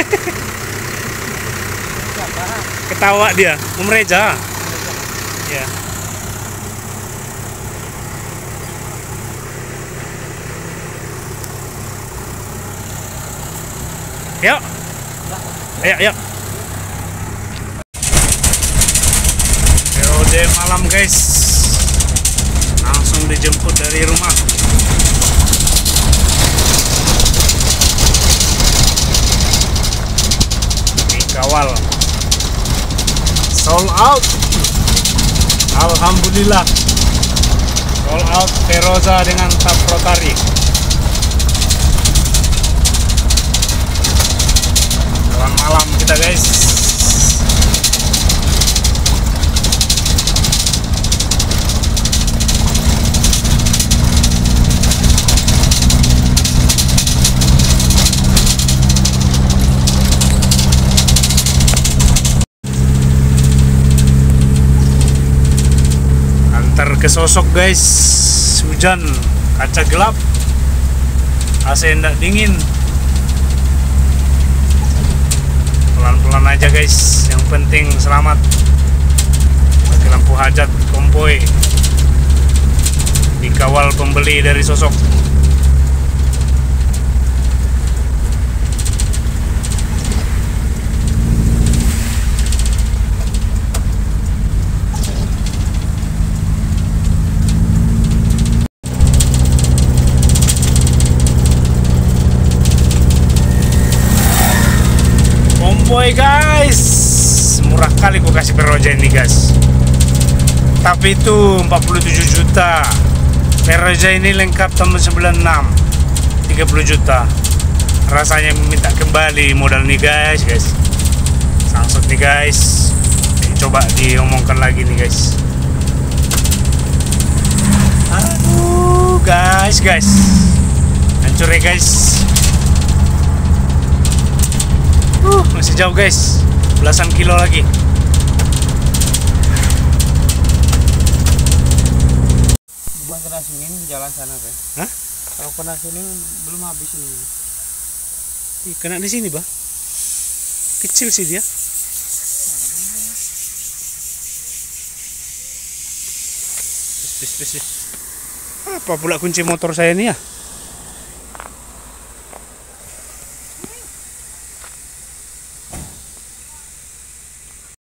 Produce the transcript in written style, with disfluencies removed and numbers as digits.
Ketawa dia, Om Reza. Ya. Yuk. Ayo, yuk. Udah malam guys. Langsung dijemput dari rumah. Kawal sold out, alhamdulillah sold out Feroza dengan tap rotary. Jalan malam kita guys. Ke Sosok guys, hujan, kaca gelap, AC ndak dingin, pelan-pelan aja guys, yang penting selamat. Pakai lampu hajat konvoy, dikawal pembeli dari Sosok. Boy guys, murah kali gua kasih Feroza ini guys. Tapi itu 47 juta. Feroza ini lengkap tahun 96, 30 juta. Rasanya minta kembali modal nih guys. Sangsut nih guys. Coba diomongkan lagi nih guys. Aduh guys. Hancur ya guys. Masih jauh guys, belasan kilo lagi. Bukan kena sini jalan sana Pak. Hah? Kalau kena sini belum habis ini. Ih, kena di sini bah. Kecil sih dia. Apa pula kunci motor saya ini ya?